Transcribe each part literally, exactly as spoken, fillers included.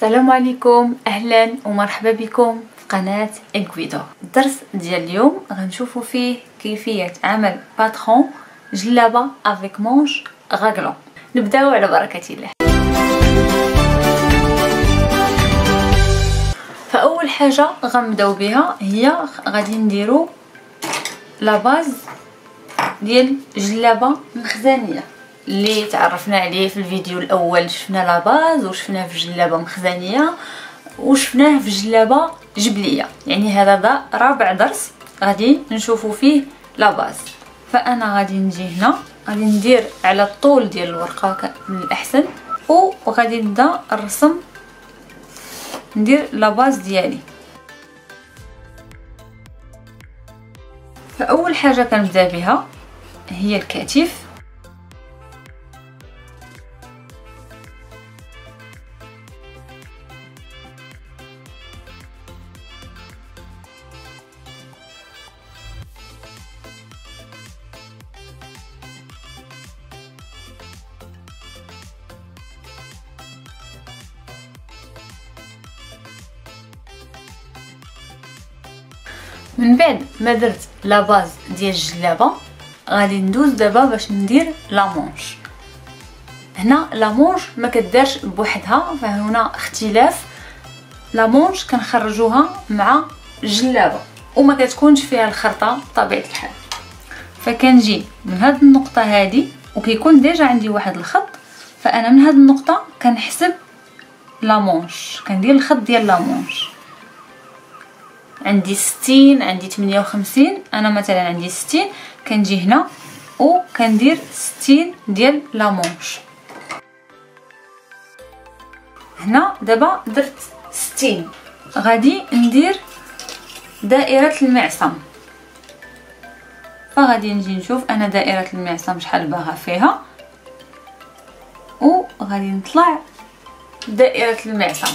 السلام عليكم، اهلا ومرحبا بكم في قناه إنكويدو. الدرس ديال اليوم غنشوفوا فيه كيفيه عمل باترون جلابه افيك مونش غاغلون. نبداو على بركه الله. فاول حاجه غنبداو بها هي غادي نديرو لا باز ديال جلابه مخزنيه اللي تعرفنا عليه في الفيديو الاول. شفنا لا باز وشفناه في جلابه مخزنيه وشفناه في جلابه جبليه، يعني هذا دا رابع درس غادي نشوفوا فيه لا باز. فانا غادي نجي هنا غادي ندير على الطول ديال الورقه من الاحسن، وغادي نبدا نرسم ندير لا باز ديالي. فاول حاجه كنبدا بها هي الكتف. من بعد ما درت لا باز ديال الجلابه غادي ندوز دابا باش ندير لا مونش. هنا لا مونش ما كدارش بوحدها، فهنا اختلاف. لا مونش كنخرجوها مع الجلابه وما كتكونش فيها الخرطه بطبيعه الحال. فكنجي من هاد النقطه هادي وكيكون ديجا عندي واحد الخط، فانا من هاد النقطه كنحسب لا مونش، كندير الخط ديال لا مونش. عندي ستين، عندي ثمانية وخمسين، انا مثلا عندي ستين، كنجي هنا وكندير ستين ديال لا مونش. هنا دابا درت ستين، غادي ندير دائره المعصم. فغادي نجي نشوف انا دائره المعصم شحال باغا فيها، وغادي نطلع دائره المعصم.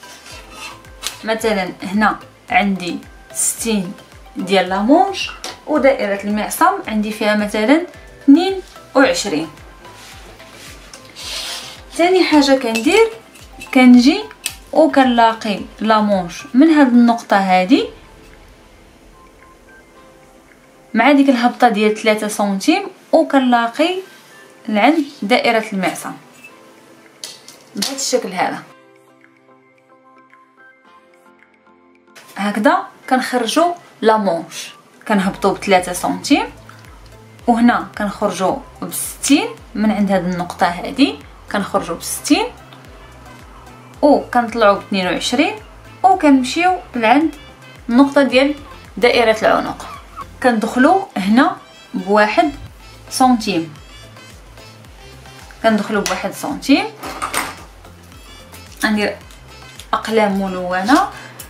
مثلا هنا عندي ستين ديال لا مونش ودائره المعصم عندي فيها مثلا اثنين وعشرين. ثاني حاجه كندير كنجي وكنلاقي لا مونش من هاد النقطه هادي مع ديك الهبطه ديال ثلاثة سنتيم، وكنلاقي لعند دائره المعصم بهذا الشكل هذا. هكذا كنخرجوا لا مونش، كنهبطوا بثلاثة سنتيم، وهنا كنخرجوا بستين من عند هذه النقطه هذه كنخرجوا بستين، وكنطلعوا باثنين وعشرين، وكنمشيو لعند النقطه ديال دائره العنق. كندخلوا هنا بواحد سنتيم، كندخلوا بواحد سنتيم. ندير اقلام ملونه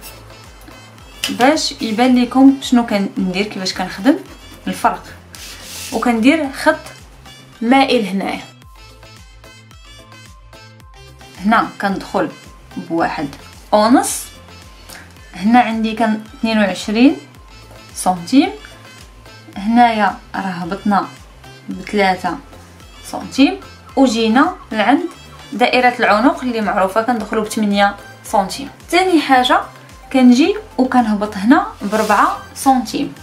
باش يبان لكم شنو كندير، كيفاش كنخدم الفرق. وكندير خط مائل هنايا. هنا كندخل بواحد ونص، هنا عندي كان اثنين وعشرين سنتيم، هنايا راه هبطنا بثلاثة سنتيم، وجينا لعند دائره العنق اللي معروفه كندخلوا بثمانية سنتيم. ثاني حاجه كنجي وكنهبط هنا بربعة سنتيم.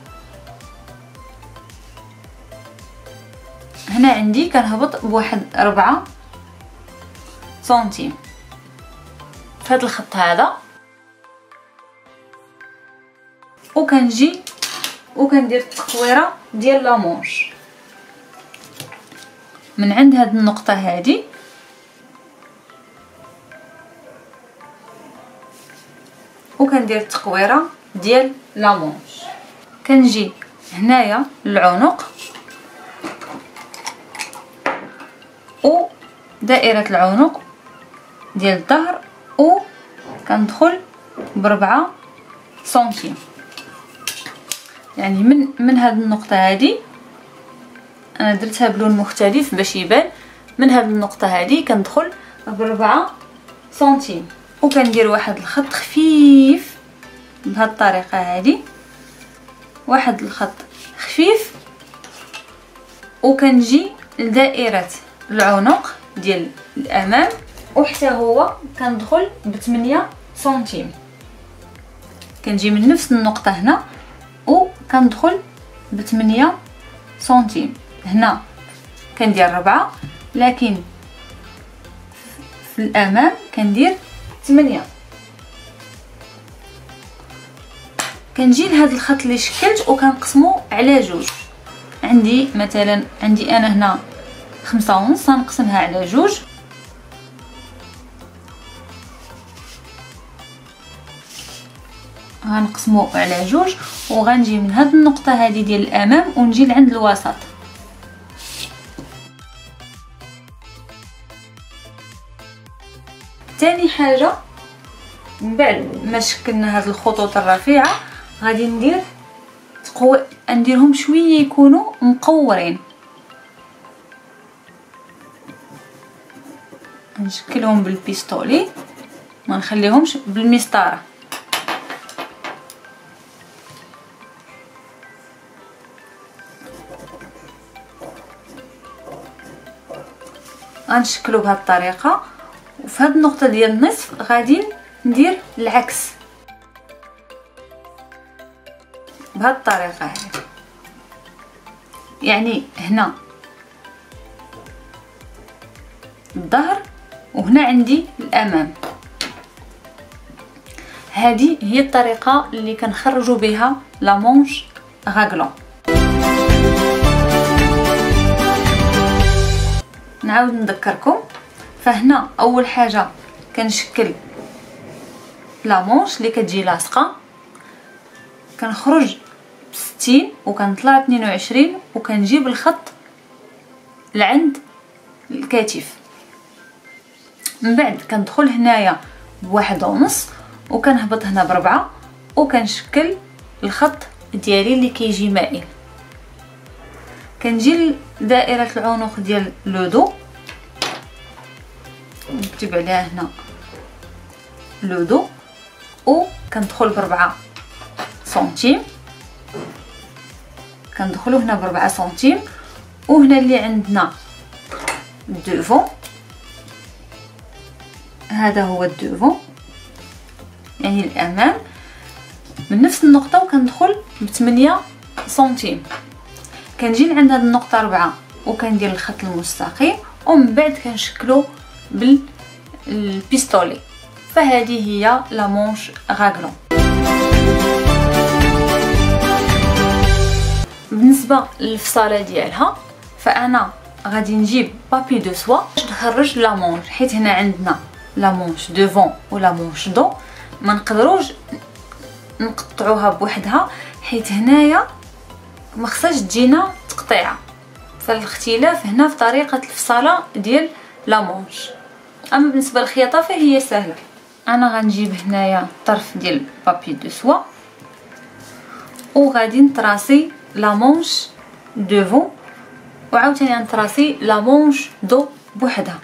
هنا عندي كنهبط بواحد ربعة سنتيم في هذا الخط هذا، وكنجي وكندير التقويره ديال لا مونش من عند هذه النقطه هذه، وكندير التقويره ديال لا مونش. كنجي هنايا للعنق ودائره العنق ديال الظهر، وكندخل بربعة سنتيم. يعني من من هذه النقطه هذه انا درتها بلون مختلف باش يبان. من هذه النقطه هذه كندخل بربعة سنتيم، وكندير واحد الخط خفيف بهذه الطريقه هذه، واحد الخط خفيف، وكنجي لدائره العنق ديال الامام وحتى هو كندخل ب ثمانية سنتيم. كنجي من نفس النقطه هنا وكندخل ب ثمانية سنتيم. هنا كندير ربعة، لكن في الامام كندير ثمانية. كنجي لهذا الخط اللي شكلت وكنقسمو على جوج. عندي مثلا عندي انا هنا خمسة ونص، غنقسمها على جوج. غنقسمو على جوج وغنجي من هاد النقطه هذه ديال الامام ونجي لعند الوسط. ثاني حاجه من بعد ما شكلنا هاد الخطوط الرفيعه غادي ندير تقوي نديرهم شويه يكونوا مقورين. نشكلهم بالبيستولي ما نخليهمش بالمسطره. غنشكلو بهذه الطريقه. وفي هذه النقطه ديال النصف غادي ندير العكس بهذه الطريقه هذه. يعني هنا الظهر وهنا عندي الامام. هذه هي الطريقه اللي كنخرجوا بها لا مونش غاغلون. نعاود نذكركم. فهنا اول حاجه كنشكل لا مونش اللي كتجي لاصقه، كنخرج بستين وكنطلع اثنين وعشرين وكنجيب الخط لعند الكتف. من بعد كندخل هنايا بواحد ونص وكنهبط هنا بربعة وكنشكل الخط ديالي اللي كيجي مائل. كنجي لدائره العنق ديال لودو، نكتب عليها هنا لودو وكندخل بربعة سنتيم. كندخلو هنا بربعة سنتيم. وهنا اللي عندنا الدوفون، هذا هو الدوفون يعني الامام، من نفس النقطه وكندخل بثمانية سنتيم. كنجي عند هذه النقطه ربعة وكندير الخط المستقيم ومن بعد كنشكلو بالبيستولي. فهذه هي لا مونش غاغلون. بالنسبه للفصاله ديالها فانا غادي نجيب بابي دو سوا باش نخرج لا مونش، حيت هنا عندنا لا مونش دوفون ولا مونش دو ما نقدروش نقطعوها بوحدها حيت هنايا ما خصهاش تجينا تقطيعه. فالاختلاف هنا في طريقه الفصاله ديال لا مونش. اما بالنسبه للخياطه فهي سهله. انا غنجيب هنايا الطرف ديال بابي دو سوا وغادي نطراسي لا مونش دوفون وعاوتاني نطراسي لا مونش دو بوحدها.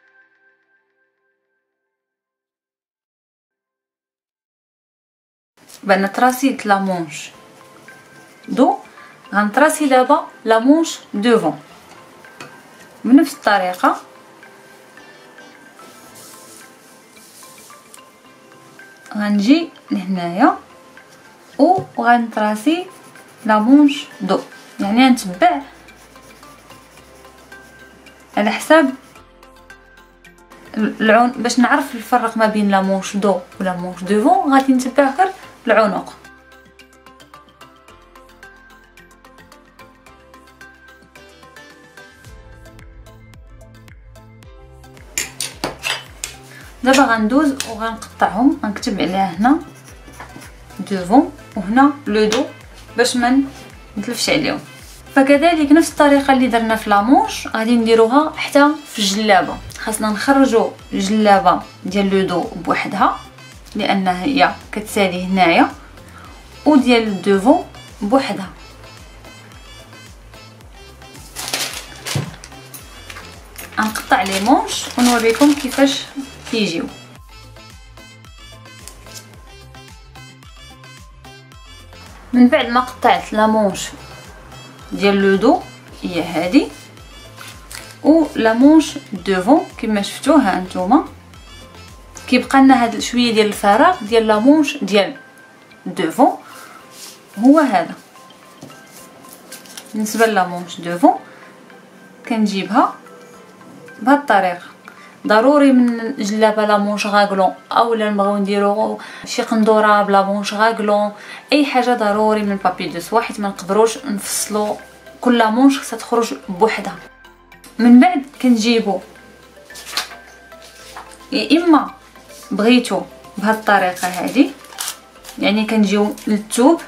بان تراسيت لا مونش دو غنطراسي دابا لا مونش دوفون بنفس الطريقه. غنجي لهنايا وغنطراسي لا مونش دو، يعني نتبع على حساب العون باش نعرف الفرق ما بين لا مونش دو ولا مونش دوفون. غادي نتبع غير العنق. دابا غندوز وغنقطعهم. غنكتب عليها هنا دوفون وهنا لو دو باش ما نتلفش عليهم. فكذلك نفس الطريقه اللي درنا في لا مونش غادي نديروها حتى في الجلابه. خاصنا نخرجوا الجلابه ديال لو دو بوحدها لانها هي كتسالي هنايا، وديال الدوفون بوحدها. غنقطع لي مونش ونوريكم كيفاش كيجيو. من بعد ما قطعت لا مونش ديال لو دو هي هذه، و لا مونش دوفون كما شفتوها هانتوما كيبقى لنا هاد شويه ديال الفراغ ديال لامونش ديال دوفون هو هذا. بالنسبه للامونش دوفون كنجيبها بهاد الطريقه. ضروري من جلابه لامونش غاغلون اولا نبغيو نديرو شي قندوره بلا مونش غاغلون، اي حاجه ضروري من بابي دو سوا، حيت ما نقدروش نفصلو كل لامونش خصها تخرج بوحدها. من بعد كنجيبو يا اما بغيتو بهاد الطريقه هذه، يعني كنجيو للثوب،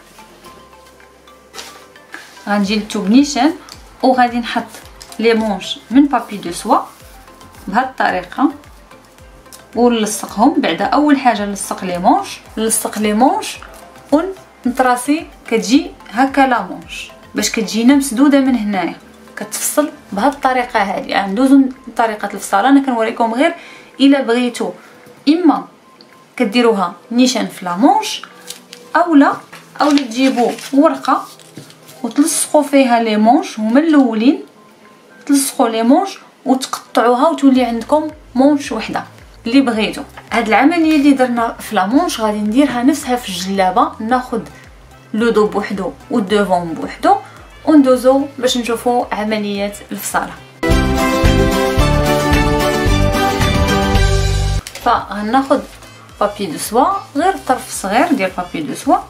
غنجي للثوب نيشان وغادي نحط لي مونش من بابي دو سوا بهاد الطريقه ونلصقهم. بعدا اول حاجه نلصق لي مونش نلصق لي مونش ونطراسي كتجي هكا لا مونش باش كتجينا مسدوده من هنايا، كتفصل بهاد الطريقه هذه. ندوزو لطريقه الفصال، انا كنوريكم غير الا بغيتو اما كديروها نيشان في لا مونش اولا اولا تجيبوا ورقه وتلصقوا فيها لي مونش هما الاولين، تلصقوا لي مونش وتقطعوها وتولي عندكم مونش وحده اللي بغيتو. هاد العمليه اللي درنا في لا مونش غادي نديرها نفسها في الجلابه، ناخذ لو دو بوحدو والدوفون بوحدو وندوزو باش نشوفوا عمليه الفصاله. فغناخذ بابي دو سوا، غير طرف صغير ديال بابي دو سوا،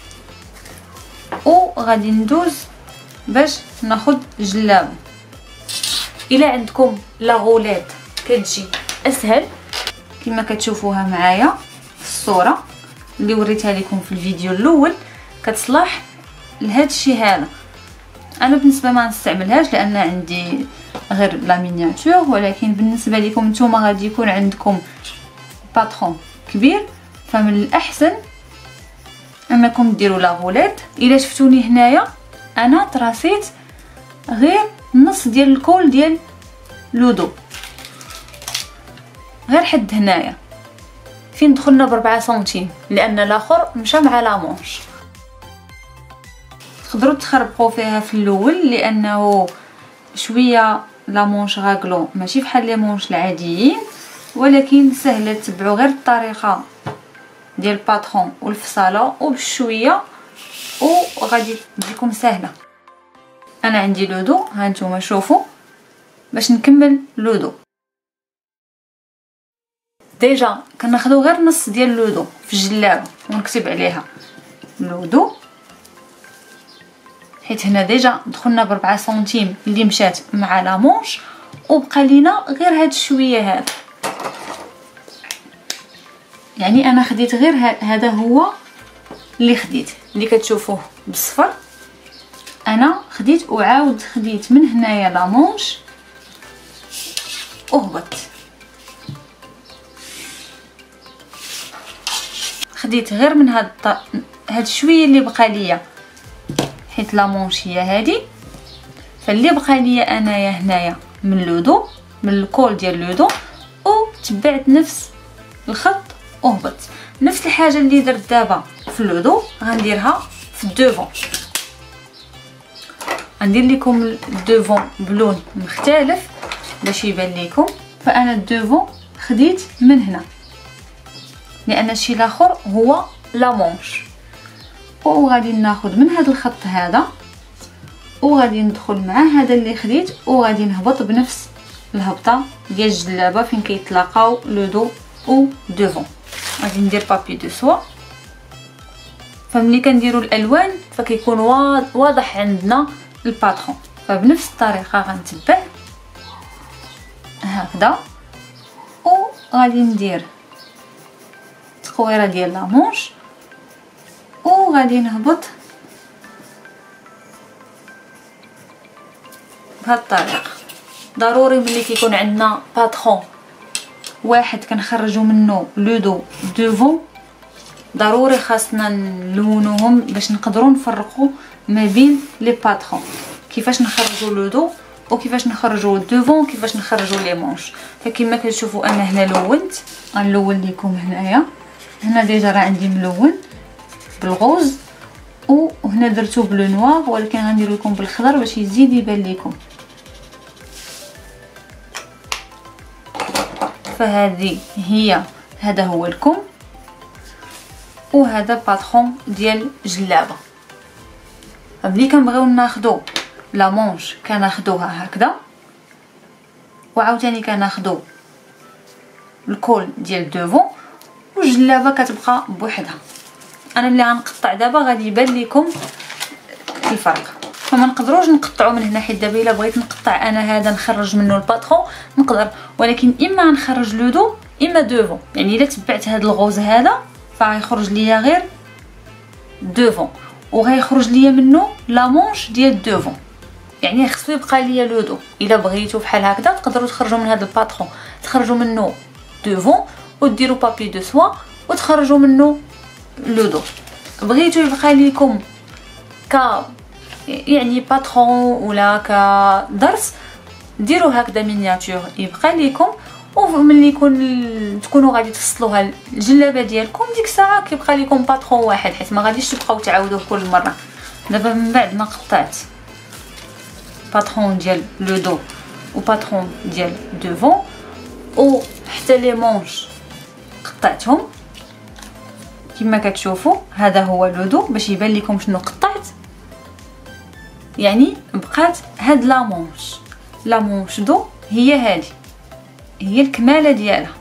وغادي ندوز باش ناخذ جلابه. الا عندكم لا غولات كتجي اسهل كما كتشوفوها معايا في الصوره اللي وريتها لكم في الفيديو الاول، كتصلح لهذا الشيء هذا. انا بالنسبه ما نستعملهاش لان عندي غير لا مينياتور، ولكن بالنسبه لكم نتوما غادي يكون عندكم باترون كبير، فمن الاحسن انكم ديروا لا غولات. الا شفتوني هنايا انا تراسيت غير نص ديال الكول ديال لودو، غير حد هنايا فين دخلنا بربعة سنتيم لان الاخر مشى مع لا مونش. تقدروا تخربقوا فيها في الاول لانه شويه لا مونش غاغلون ماشي بحال لي مونش العاديين، ولكن سهله تبعوا غير الطريقه ديال الباترون والفصاله وبشويه وغادي تجيكم سهله. انا عندي لودو، ها نتوما شوفوا باش نكمل لودو. ديجا كناخذوا غير نص ديال لودو في الجلابه ونكتب عليها لودو، حيت هنا ديجا دخلنا بربعة سنتيم اللي مشات مع لا مونش وبقى لينا غير هاد الشويه هذا. يعني انا خديت غير هذا هو اللي خديت اللي كتشوفوه بالصفر، انا خديت وعاود خديت من هنايا لا مونش وهبط، خديت غير من هاد هاد شويه اللي بقى ليا حيت لا مونش هي هادي. فاللي بقى ليا انايا هنايا من لودو من الكول ديال لودو وتبعت نفس الخط وهبط. نفس الحاجه اللي درت دابا في اللودو غنديرها في الدوفون. غندير لكم الدوفون بلون مختلف باش يبان لكم. فانا الدوفون خديت من هنا لان الشيء الاخر هو لا مونش، وغادي ناخذ من هذا الخط هذا وغادي ندخل مع هذا اللي خديت وغادي نهبط بنفس الهبطه ديال الجلابه فين كيتلاقاو لو دو و دوفون. غادي ندير بابي دو سوا. فملي كنديروا الالوان فكيكون واضح عندنا الباترون، فبنفس الطريقه غنتبع هكذا وغادي ندير تقويره ديال لا مونش وغادي نهبط بهذه الطريقه. ضروري ملي كيكون عندنا باترون واحد كنخرجوا منه لو دو دوفون ضروري خاصنا نلونوهم باش نقدروا نفرقوا ما بين لي باترون، كيفاش نخرجوا لو دو وكيفاش نخرجوا الدوفون كيفاش نخرجوا لي مونش. فكما كتشوفوا انا هنا لونت، غنلون لكم هنايا. هنا ديجا راه عندي ملون بالغوز وهنا درتو بلو نوار، ولكن غندير لكم بالخضر باش يزيد يبان لكم. فهذه هي هذا هو الكم، وهذا باترون ديال جلابه. ملي كنبغيو ناخدو لا مونش كناخدوها هكذا، وعاوتاني كناخدو الكول ديال دوفون، والجلابه كتبقى بوحدها. انا ملي غنقطع دابا غادي يبان لكم الفرق. فما نقدروش نقطعو من هنا، حيت دابا الا بغيت نقطع انا هذا نخرج منه الباترون نقدر، ولكن اما نخرج لو دو اما دوفون. يعني الا تبعت هذا الغوز هذا فغيخرج ليا غير دوفون، وغيخرج ليا منه لا مونش ديال دوفون. يعني خصو يبقى ليا لو دو. الا بغيتو بحال هكذا تقدروا تخرجوا من هذا الباترون تخرجوا منه دوفون وديروا بابي دو سوا وتخرجوا منه لو دو. بغيتو يبقى ليكم ك يعني باترون ولا كدرس ديروا هكذا مينياتور يبقى ليكم، وملي يكون تكونوا غادي تفصلوها الجلابه ديالكم ديك الساعه كيبقى لكم باترون واحد، حيت ما غاديش تبقاو تعاودوه كل مره. دابا من بعد ما قطعت باترون ديال لو دو وباترون ديال دوفون وحتى لي مونش قطعتهم كما كتشوفوا، هذا هو لو دو باش يبان لكم شنو قطعت. يعني بقات هاد لا مونش، لا مونش دو هي هذه هي الكماله ديالها.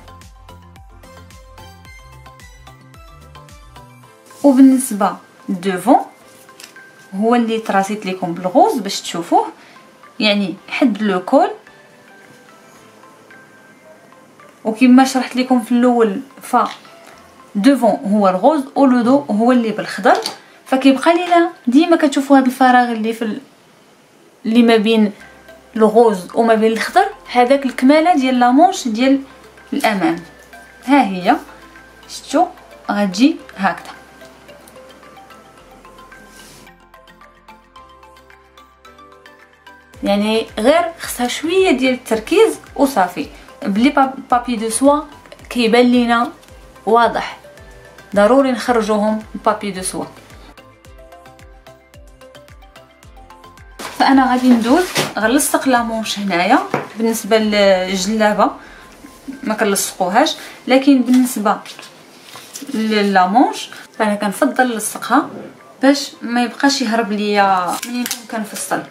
وبالنسبه دوفون هو اللي تراسيت لكم بالغوز باش تشوفوه. يعني حد لو كول، وكما شرحت لكم في الاول ف دوفون هو الغوز ولو دو هو اللي بالخضر، فكيبقى لينا ديما كتشوفوا هذا الفراغ اللي في ال... اللي ما بين الغوز وما بين الخضر، هذاك الكماله ديال لا مونش ديال الامام. ها هي شفتوا غتجي هكذا. يعني غير خصها شويه ديال التركيز وصافي. بلي بابي دو سوا كيبان لينا واضح، ضروري نخرجوهم بابي دو سوا. فانا غادي ندوز غنلصق لا مونش هنايا. بالنسبه للجلابه ما كنلصقوهاش، لكن بالنسبه للا مونش فانا كنفضل نلصقها باش ما يبقاش يهرب ليا ملي نكون كنفصل.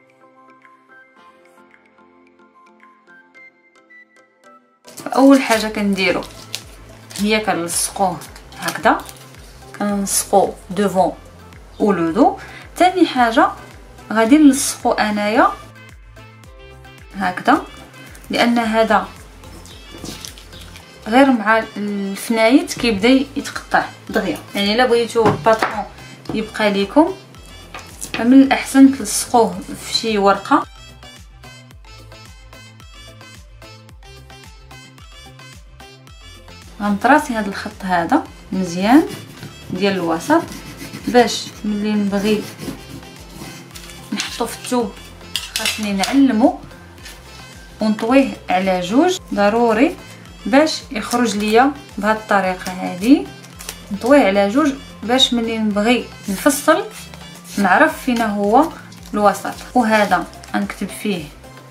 اول حاجه كنديرو هي كنلصقوه هكذا، كنلصقو دوفون ولو دو. ثاني حاجه غادي نلصقو انايا هكذا، لان هذا غير مع الفنايت كيبدا يتقطع دغيا. يعني الا بغيتو الباترون يبقى ليكم فمن الاحسن تلصقوه في شي ورقه. غنطراسي هذا الخط هذا مزيان ديال الوسط باش ملي نبغي نحطو في الثوب خاصني نعلمو ونطويه على جوج ضروري باش يخرج ليا بهذه الطريقه هذه. نطويه على جوج باش ملي نبغي نفصل نعرف فين هو الوسط. وهذا غنكتب فيه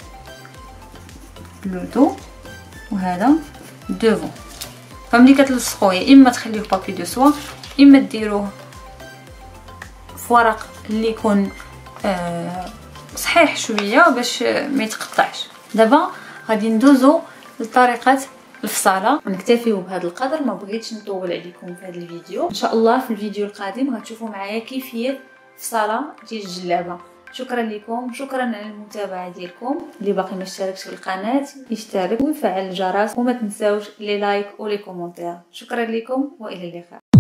لو دو وهذا دوفون. فملي كتلصقوه يا اما تخليوه بابي دو سوا اما ديروه في ورق اللي يكون آه صحيح شويه باش ما يتقطعش. دابا غادي ندوزو لطريقه الفصاله ونكتفيو بهذا القدر. ما بغيتش نطول عليكم في هذا الفيديو. ان شاء الله في الفيديو القادم غتشوفوا معايا كيفيه فصاله ديال الجلابه. شكرا لكم، شكرا على المتابعه ديالكم. اللي باقي ما اشتركش في القناه يشترك ويفعل الجرس، وما تنساوش لي لايك ولي كومونتير. شكرا لكم والى اللقاء.